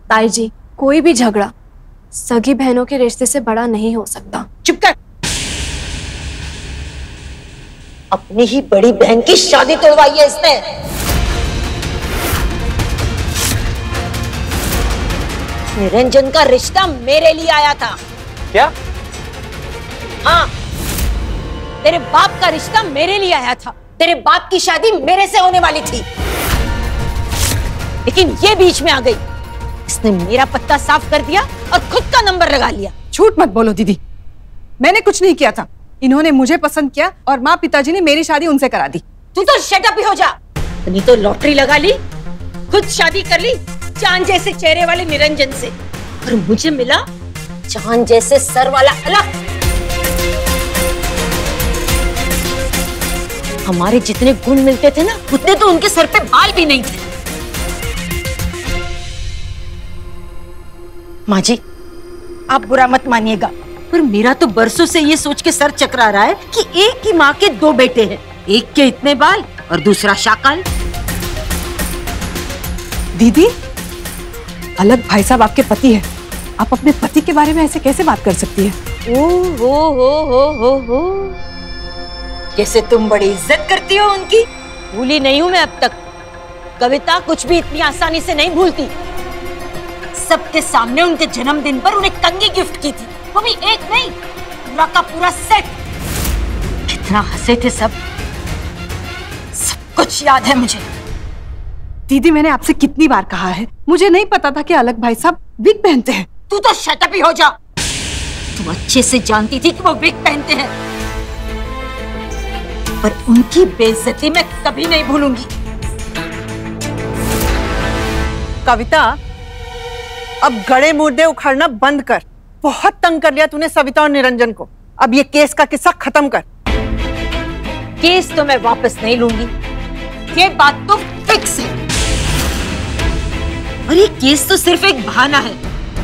ताई जी, कोई भी झगड़ा सगी बहनों के रिश्ते से बड़ा नहीं हो सकता। चुप कर। अपनी ही बड़ी बहन की शादी तोड़वाई है इसने। निरंजन का रिश्ता मेरे लिए आया था। क्या? हाँ, तेरे बाप का रिश्ता मेरे लिए आया था। तेरे बाप की शादी मेरे से होने वाली थी, लेकिन ये बीच में आ गई। इसने मेरा पत्ता साफ कर दिया और खुद का नंबर लगा लिया। झूठ मत बोलो दीदी, मैंने कुछ नहीं किया था। इन्होंने मुझे पसंद किया और माँ पिताजी ने मेरी शादी उनसे करा दी। तू तो शट अप ही हो जा। नहीं तो लॉटरी लगा ली, खुद शादी कर ली चांद जैसे चेहरे वाले निरंजन से, और मुझे मिला चांद जैसे सर वाला अलग। हमारे जितने गुण मिलते थे ना, उतने तो उनके सर पे बाल भी नहीं थे। माँ जी, आप बुरा मत मानिएगा, पर मेरा तो बरसों से ये सोच के सर चकरा रहा है कि एक ही माँ के दो बेटे हैं, एक के इतने बाल और दूसरा शाकाल। दीदी, अलग भाई साहब आपके पति है, आप अपने पति के बारे में ऐसे कैसे बात कर सकती है? ओ हो। कैसे तुम बड़ी इज्जत करती हो उनकी। भूली नहीं हूं मैं अब तक। कविता कुछ भी इतनी आसानी से नहीं भूलती। सबके सामने उनके जन्मदिन पर उन्हें कंघी गिफ्ट की थी, वो भी एक नहीं, पूरा का पूरा सेट। कितना हंसे थे सब कुछ याद है मुझे। दीदी, मैंने आपसे कितनी बार कहा है, मुझे नहीं पता था कि अलग भाई साहब विग पहनते हैं। तू तो शट अप ही हो जा। तू अच्छे से जानती थी कि वो विग पहनते हैं, पर उनकी बेइज्जती मैं कभी नहीं भूलूंगी। कविता, अब गड़े मुर्दे उखाड़ना बंद कर। बहुत तंग कर लिया तूने सविता और निरंजन को। अब ये केस का किस्सा खत्म कर। केस तो मैं वापस नहीं लूंगी, ये बात तो फिक्स है। और ये केस तो सिर्फ एक बहाना है।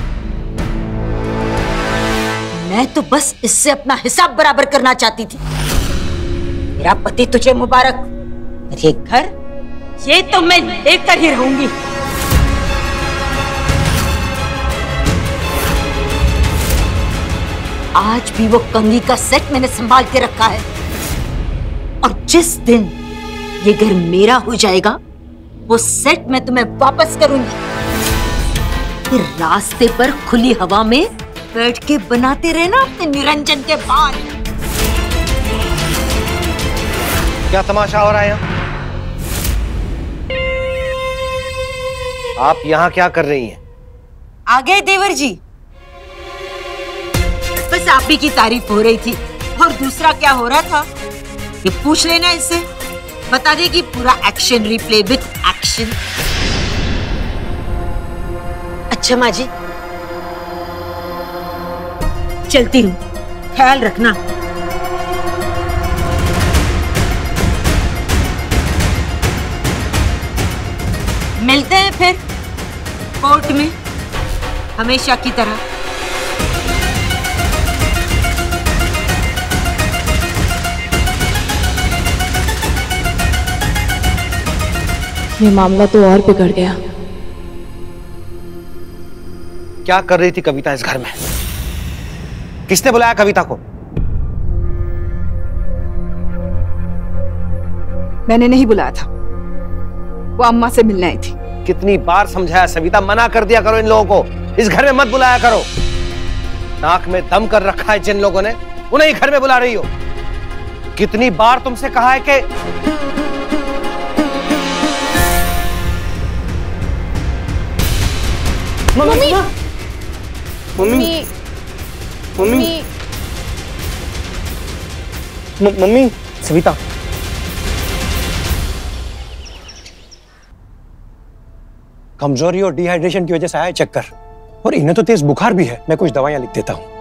मैं तो बस इससे अपना हिसाब बराबर करना चाहती थी। मेरा पति तुझे मुबारक, और ये घर, ये तो मैं लेकर ही रहूंगी। आज भी वो कंघी का सेट मैंने संभाल के रखा है, और जिस दिन ये घर मेरा हो जाएगा, वो सेट मैं तुम्हें वापस करूंगी। फिर रास्ते पर खुली हवा में बैठ के बनाते रहना अपने निरंजन के बाल। क्या तमाशा हो रहा है यहाँ? आप यहाँ क्या कर रही हैं? आ गए देवर जी। बस आप ही की तारीफ हो रही थी, और दूसरा क्या हो रहा था ये पूछ लेना इससे, बता दे कि पूरा एक्शन रिप्ले विद एक्शन। अच्छा माँ जी, चलती हूँ, ख्याल रखना। मिलते हैं फिर कोर्ट में, हमेशा की तरह। ये मामला तो और बिगड़ गया। क्या कर रही थी कविता इस घर में? किसने बुलाया कविता को? मैंने नहीं बुलाया था, वो अम्मा से मिलने आई थी। कितनी बार समझाया सविता, मना कर दिया करो इन लोगों को, इस घर में मत बुलाया करो। नाक में दम कर रखा है जिन लोगों ने, उन्हें ही घर में बुला रही हो। कितनी बार तुमसे कहा है कि mummy mummy mummy mummy Savita, कमजोरी और डिहाइड्रेशन की वजह से आया चक्कर, और इन्हें तो तेज बुखार भी है। मैं कुछ दवाइयां लिख देता हूं।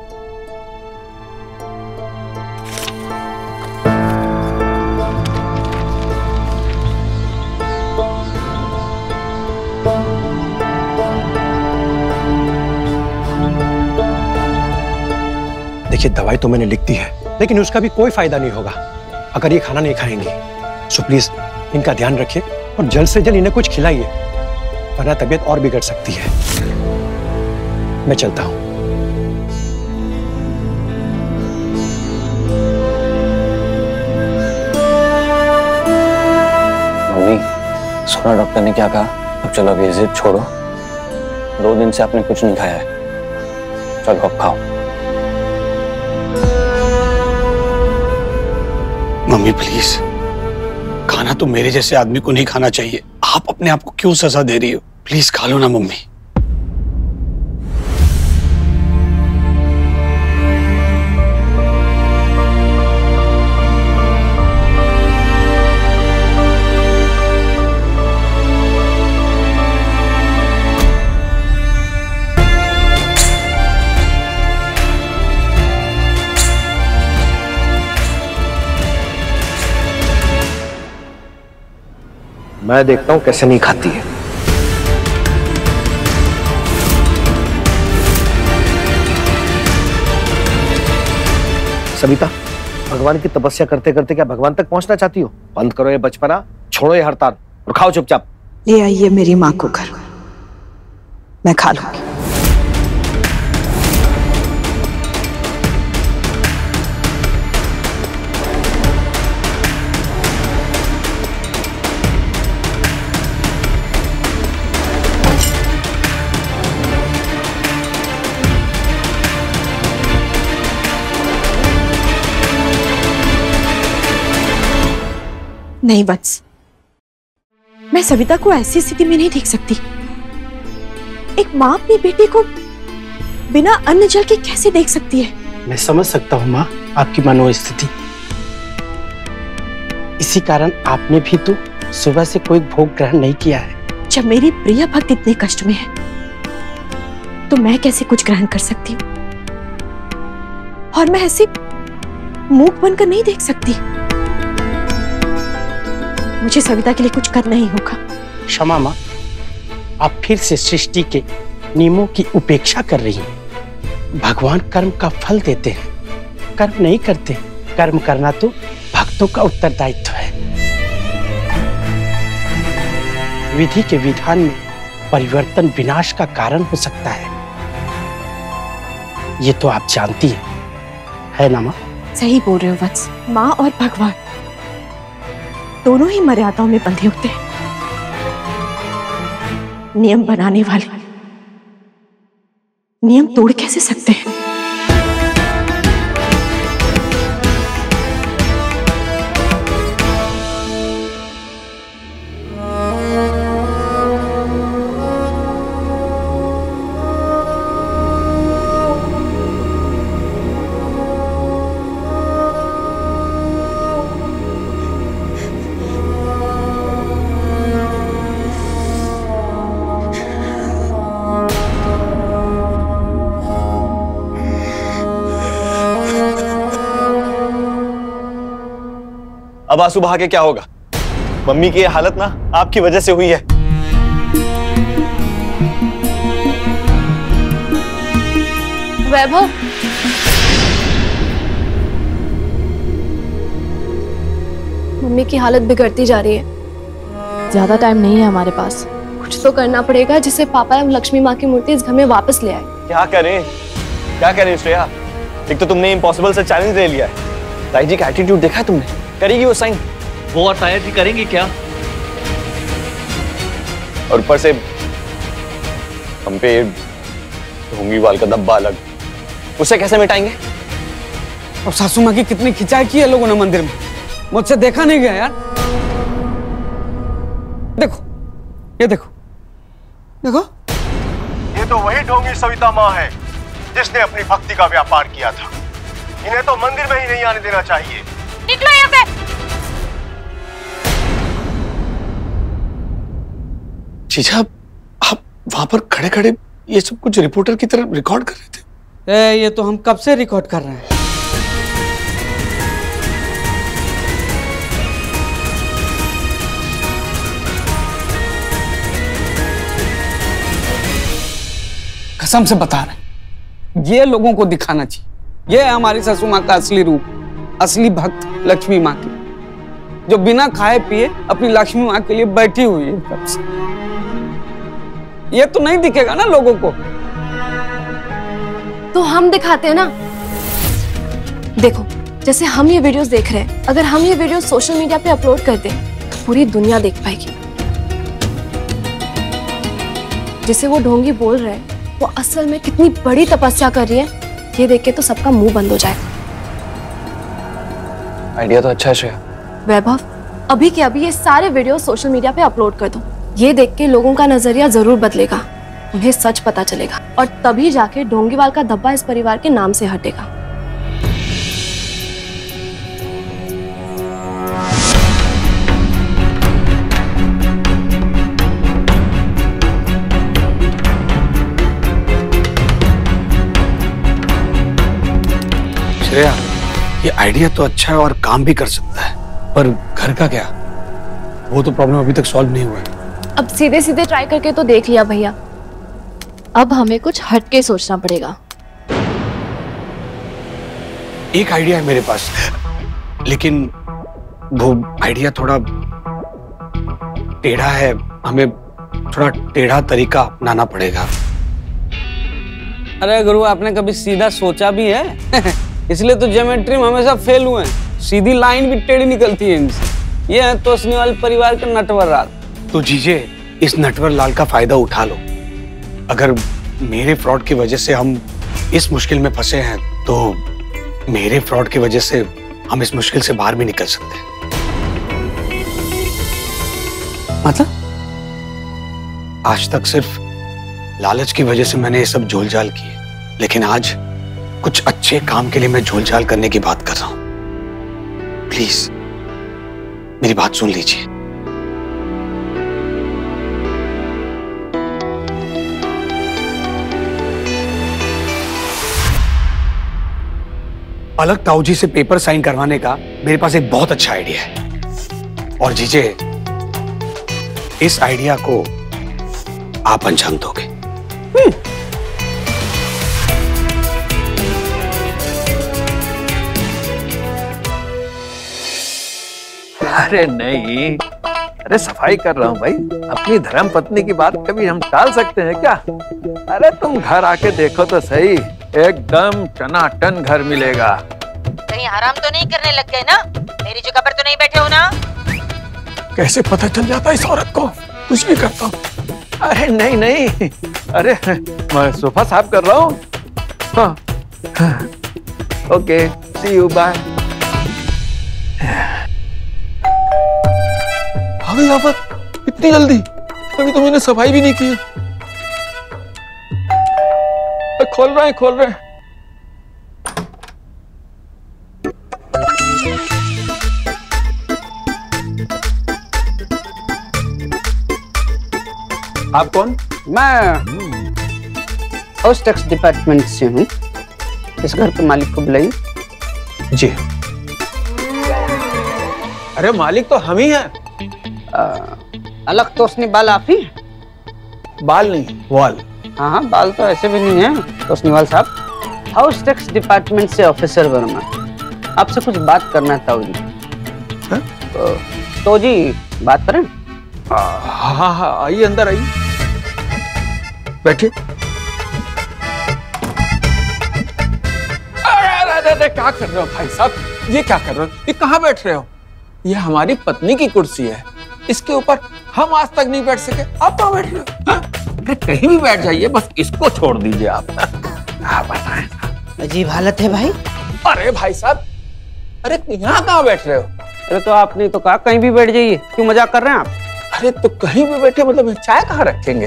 देखिए, दवाई तो मैंने लिख दी है, लेकिन उसका भी कोई फायदा नहीं होगा अगर ये खाना नहीं खाएंगे। सो प्लीज इनका ध्यान रखिए और जल्द से जल्द इन्हें कुछ खिलाइए, वरना तबीयत और बिगड़ सकती है। मैं चलता हूं। मम्मी, सुना डॉक्टर ने क्या कहा? अब चलो अभी जिद छोड़ो, 2 दिन से आपने कुछ नहीं खाया है, चलो अब खाओ। मम्मी प्लीज, खाना तो मेरे जैसे आदमी को नहीं खाना चाहिए। आप अपने आप को क्यों सजा दे रही हो? प्लीज खा लो ना मम्मी। मैं देखता हूं कैसे नहीं खाती है। सविता, भगवान की तपस्या करते करते क्या भगवान तक पहुंचना चाहती हो? बंद करो ये बचपना, छोड़ो ये हड़ताल और खाओ चुपचाप। ले आइए मेरी माँ को घर, मैं खा लूंगी। नहीं वत्स, मैं सविता को ऐसी स्थिति में नहीं देख सकती। एक माँ अपनी बेटी को बिना अन्न जल के कैसे देख सकती है? मैं समझ सकता हूँ माँ आपकी मनोस्थिति। इसी कारण आपने भी तो सुबह से कोई भोग ग्रहण नहीं किया है। जब मेरी प्रिय भक्त इतने कष्ट में है तो मैं कैसे कुछ ग्रहण कर सकती हूँ? और मैं ऐसी मूक बनकर नहीं देख सकती। मुझे सविता के लिए कुछ करना ही होगा। क्षमा माँ, आप फिर से सृष्टि के नियमों की उपेक्षा कर रही हैं। भगवान कर्म का फल देते हैं, कर्म नहीं करते। कर्म करना तो भक्तों का उत्तरदायित्व है। विधि के विधान में परिवर्तन विनाश का कारण हो सकता है, ये तो आप जानती है ना माँ? सही बोल रहे हो वत्स। माँ और भगवान दोनों ही मर्यादाओं में बंधे होते हैं। नियम बनाने वाले नियम तोड़ कैसे सकते हैं? अब आंसू बहा के क्या होगा? मम्मी की ये हालत ना आपकी वजह से हुई है। वैभव, मम्मी की हालत बिगड़ती जा रही है। ज्यादा टाइम नहीं है हमारे पास। कुछ तो करना पड़ेगा जिससे पापा और लक्ष्मी माँ की मूर्ति इस घर में वापस ले आए। क्या करें श्रेया? एक तो तुमने इम्पॉसिबल से चैलेंज ले लिया है। ताई जी का एटीट्यूड देखा है तुमने? करेगी वो साइन? वो और ताया जी करेंगी क्या? और ऊपर से हम पे ढोंगी वाल का धब्बा अलग, उसे कैसे मिटाएंगे? अब सासू माँ की कितनी खिंचाई की है लोगों ने मंदिर में, मुझसे देखा नहीं गया यार। देखो, ये देखो, देखो, ये तो वही ढोंगी सविता माँ है जिसने अपनी भक्ति का व्यापार किया था। इन्हें तो मंदिर में ही नहीं आने देना चाहिए। निकलो यहाँ से। जीजा, आप वहां पर खड़े खड़े ये सब कुछ रिपोर्टर की तरह रिकॉर्ड कर रहे थे? ये तो हम कब से रिकॉर्ड कर रहे हैं। कसम से बता रहे हैं, ये लोगों को दिखाना चाहिए। ये है हमारी सासू माँ का असली रूप, असली भक्त लक्ष्मी माँ की, जो बिना खाए पिए अपनी लक्ष्मी माँ के लिए बैठी हुई है कब से। ये तो नहीं दिखेगा ना लोगों को। तो हम दिखाते हैं ना। देखो, जैसे हम ये वीडियोस देख रहे हैं, अगर हम ये वीडियोस सोशल मीडिया पे अपलोड कर दें तो पूरी दुनिया देख पाएगी। जिसे वो ढोंगी बोल रहे हैं वो असल में कितनी बड़ी तपस्या कर रही है, ये देख के तो सबका मुंह बंद हो जाएगा। आइडिया तो अच्छा है श्रेया। वैभव, अभी के अभी ये सारे वीडियो सोशल मीडिया पे अपलोड कर दो। ये देख के लोगों का नजरिया जरूर बदलेगा, उन्हें सच पता चलेगा और तभी जाके ढोंगीवाल का धब्बा इस परिवार के नाम से हटेगा। श्रेया, ये आइडिया तो अच्छा है और काम भी कर सकता है, पर घर का क्या? वो तो प्रॉब्लम अभी तक सॉल्व नहीं हुआ है। अब सीधे सीधे ट्राई करके तो देख लिया भैया, अब हमें कुछ हटके सोचना पड़ेगा। एक आइडिया है मेरे पास, लेकिन वो आइडिया थोड़ा टेढ़ा है, हमें थोड़ा टेढ़ा तरीका अपनाना पड़ेगा। अरे गुरु, आपने कभी सीधा सोचा भी है? इसलिए तो ज्योमेट्री में हमेशा फेल हुए हैं। सीधी लाइन भी टेढ़ी निकलती है इनसे। ये है तोशनीवाल परिवार का नटवर लाल। तो जीजे, इस नटवर लाल का फायदा उठा लो। अगर मेरे फ्रॉड की वजह से हम इस मुश्किल में फंसे हैं, तो मेरे फ्रॉड की वजह से हम इस मुश्किल से बाहर भी निकल सकते हैं। मतलब? आज तक सिर्फ लालच की वजह से मैंने ये सब झोलझाल किए, लेकिन आज कुछ अच्छे काम के लिए मैं झोलझाल करने की बात कर रहा हूं। प्लीज मेरी बात सुन लीजिए। अलग ताऊजी से पेपर साइन करवाने का मेरे पास एक बहुत अच्छा आइडिया है, और जीजे, इस आइडिया को आप अंजाम दोगे। अरे नहीं, अरे सफाई कर रहा हूँ भाई। अपनी धर्म पत्नी की बात कभी हम टाल सकते हैं क्या? अरे तुम घर आके देखो तो सही, एकदम टनाटन घर मिलेगा। कहीं आराम तो नहीं करने लग गए ना? मेरी जगह पर तो नहीं बैठे हो ना? कैसे पता चल जाता है इस औरत को? कुछ भी करता हूँ। अरे नहीं नहीं, अरे मैं सोफा साफ कर रहा हूँ। हाँ, ओके, सी यू, बाय। अभी आफत, इतनी जल्दी? अभी तो मैंने सफाई भी नहीं की। खोल रहे हैं, खोल रहे हैं। आप कौन? मैं हाउस टैक्स डिपार्टमेंट से हूँ। इस घर के मालिक को बुलाइए। जी। अरे मालिक तो हम ही हैं। अलग तोशनी बाल आप ही? बाल नहीं, वाल। हाँ हाँ, बाल तो ऐसे भी नहीं है तोशनीवाल साहब। हाउस टैक्स डिपार्टमेंट से ऑफिसर वर्मा, आपसे कुछ बात करना था जी। तो जी बात करें? हाँ हाँ हाँ, आइए, अंदर आइए, बैठिए। अरे क्या कर रहे हो भाई साहब? ये क्या कर रहे हो? ये कहाँ बैठ रहे हो? ये हमारी पत्नी की कुर्सी है, इसके ऊपर हम आज तक नहीं बैठ सके, आप कहाँ बैठ रहे हो? अरे कहीं भी बैठ जाइए, बस इसको छोड़ दीजिए आप। हाँ बताएं। अजीब हालत है भाई। अरे भाई साहब, अरे यहाँ कहाँ बैठ रहे हो? अरे तो आपने तो कहा कहीं भी बैठ जाइए, क्यों मजाक कर रहे हैं आप? अरे तो कहीं भी बैठे मतलब चाय कहाँ रखेंगे?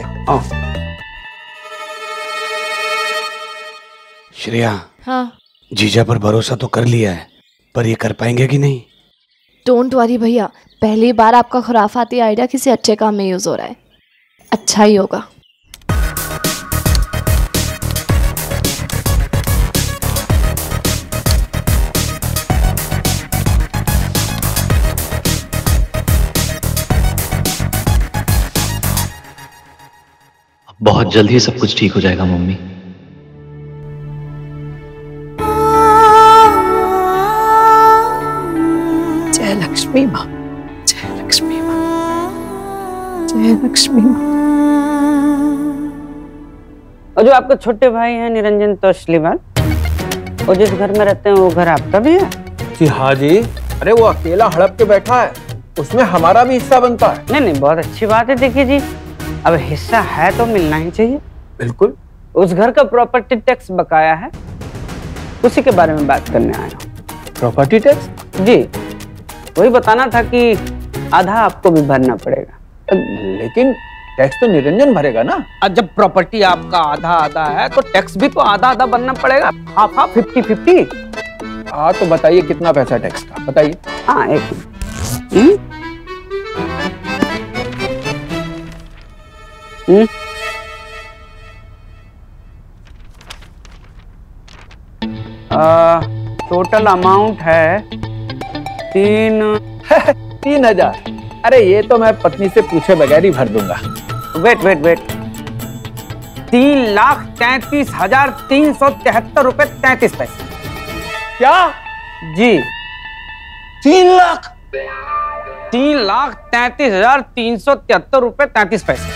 श्रेया, हाँ, जीजा पर भरोसा तो कर लिया है, पर ये कर पाएंगे कि नहीं? डोंट वरी भैया, पहली बार आपका खुराफाती आइडिया किसी अच्छे काम में यूज हो रहा है। अच्छा ही होगा। बहुत जल्द ही सब कुछ ठीक हो जाएगा मम्मी। जय लक्ष्मी माँ, जय लक्ष्मी माँ, जय लक्ष्मी माँ। और जो आपके छोटे भाई हैं निरंजन तोशलीवाल, वो जिस घर में रहते हैं वो घर आपका भी है? जी हाँ जी। अरे वो अकेला हड़प के बैठा है, उसमें हमारा भी हिस्सा बनता है। नहीं नहीं, बहुत अच्छी बात है। देखिए जी, अब हिस्सा है तो मिलना ही चाहिए। बिल्कुल। उस घर का प्रॉपर्टी टैक्स बकाया है, उसी के बारे में बात करने आया हूँ। Property tax? जी, वही बताना था कि आधा आपको भी भरना पड़ेगा। लेकिन टैक्स तो निरंजन भरेगा ना। जब प्रॉपर्टी आपका आधा आधा है तो टैक्स भी तो आधा आधा भरना पड़ेगा। Half half, 50-50। हाँ तो बताइए कितना पैसा टैक्स का, बताइए। हाँ, एक टोटल अमाउंट है 3,000। अरे ये तो मैं पत्नी से पूछे बगैर ही भर दूंगा। वेट 3,33,373 रुपए 33 पैसे। क्या? जी, 3 लाख? 3,33,373 रुपए 33 पैसे।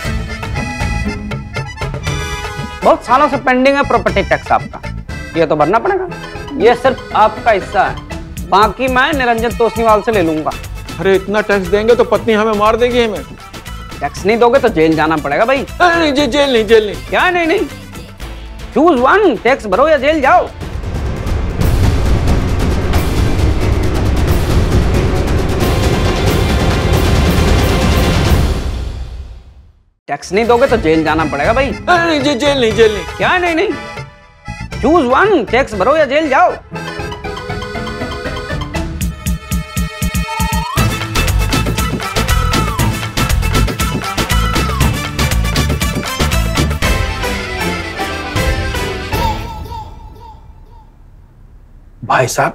बहुत सालों से पेंडिंग है प्रॉपर्टी टैक्स आपका, ये तो भरना पड़ेगा। ये सिर्फ आपका हिस्सा है, बाकी मैं निरंजन तोशनीवाल से ले लूंगा। अरे इतना टैक्स देंगे तो पत्नी हमें मार देगी। हमें टैक्स नहीं दोगे तो जेल जाना पड़ेगा भाई। नहीं जी, जेल नहीं। क्या नहीं? चूज वन, टैक्स भरो या जेल जाओ। टैक्स नहीं दोगे तो जेल जाना पड़ेगा भाई। नहीं जी, जेल नहीं। क्या नहीं? चूज वन, टैक्स भरो या जेल जाओ। भाई साहब,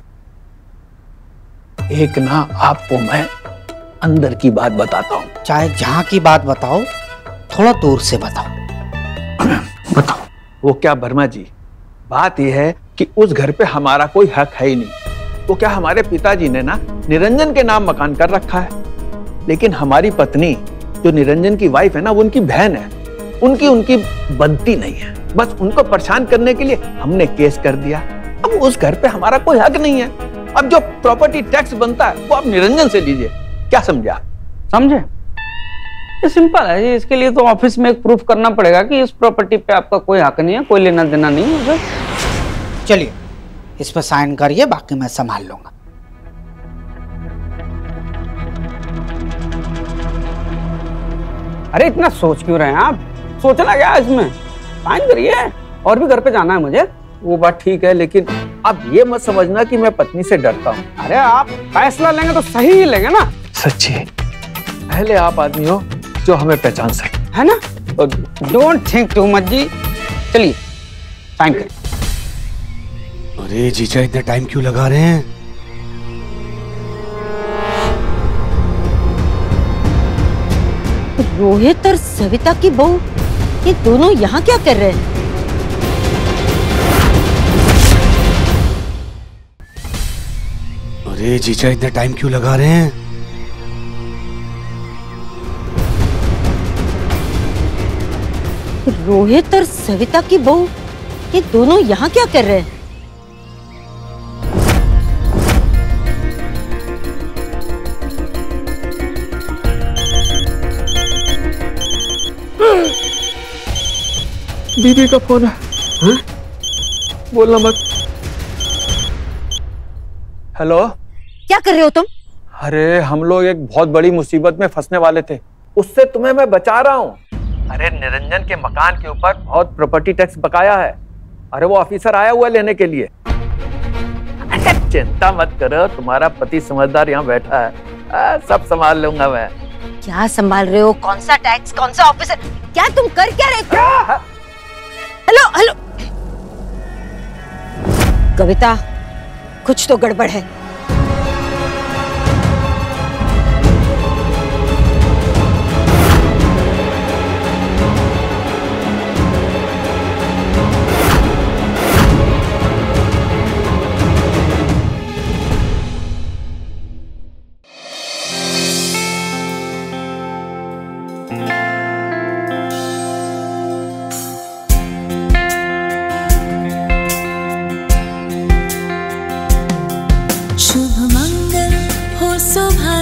एक ना आपको मैं अंदर की बात बताता हूँ। चाहे जहां की बात बताओ, थोड़ा दूर से बताओ। बताओ। वो क्या वर्मा जी, बात यह है कि उस घर पे हमारा कोई हक है ही नहीं। वो क्या, हमारे पिताजी ने ना निरंजन के नाम मकान कर रखा है, लेकिन हमारी पत्नी जो निरंजन की वाइफ है ना, वो उनकी बहन है, उनकी बनती नहीं है। बस उनको परेशान करने के लिए हमने केस कर दिया। अब उस घर पे हमारा कोई हक नहीं है। अब जो प्रॉपर्टी टैक्स बनता है वो आप निरंजन से लीजिए। क्या समझा? समझे? ये सिंपल है जी। इसके लिए तो ऑफिस में एक प्रूफ करना पड़ेगा कि इस प्रॉपर्टी पे आपका कोई हक नहीं है, कोई लेना देना नहीं है। चलिए, इस पर साइन करिए, बाकी मैं संभाल लूंगा। अरे इतना सोच क्यों रहे हैं आप? सोचना क्या है इसमें? साइन करिए। और भी घर पे जाना है मुझे। वो बात ठीक है, लेकिन अब ये मत समझना कि मैं पत्नी से डरता हूँ। अरे आप फैसला लेंगे तो सही ही लेंगे ना। सच्ची, पहले आप आदमी हो जो हमें पहचान सके, है ना? डोंट थिंक टू मच जी। चलिए साइन करिए। अरे जीजा, इतना टाइम क्यों लगा रहे हैं? रोहित और सविता की बहू, ये दोनों यहाँ क्या कर रहे हैं? अरे जीजा, इतना टाइम क्यों लगा रहे हैं? रोहित और सविता की बहू, ये दोनों यहाँ क्या कर रहे हैं? दीदी का फोन है। हाँ? बोलना मत। हेलो, क्या कर रहे हो तुम? अरे हम लोग एक बहुत बड़ी मुसीबत में फंसने वाले थे, उससे तुम्हें मैं बचा रहा हूँ। अरे निरंजन के मकान के ऊपर बहुत प्रॉपर्टी टैक्स बकाया है। अरे वो ऑफिसर आया हुआ लेने के लिए। अरे चिंता मत करो, तुम्हारा पति समझदार यहाँ बैठा है, सब संभाल लूंगा मैं। क्या संभाल रहे हो? कौन सा टैक्स, कौन सा ऑफिसर? क्या तुम कर क्या रहे थे? हेलो हेलो कविता, कुछ तो गड़बड़ है।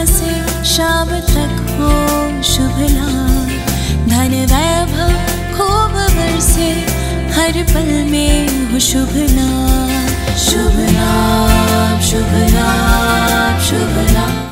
से शाम तक हो शुभ लाभ, धन वैभव खूब बरसे हर पल में हो शुभ लाभ, शुभ लाभ, शुभ लाभ, शुभ लाभ।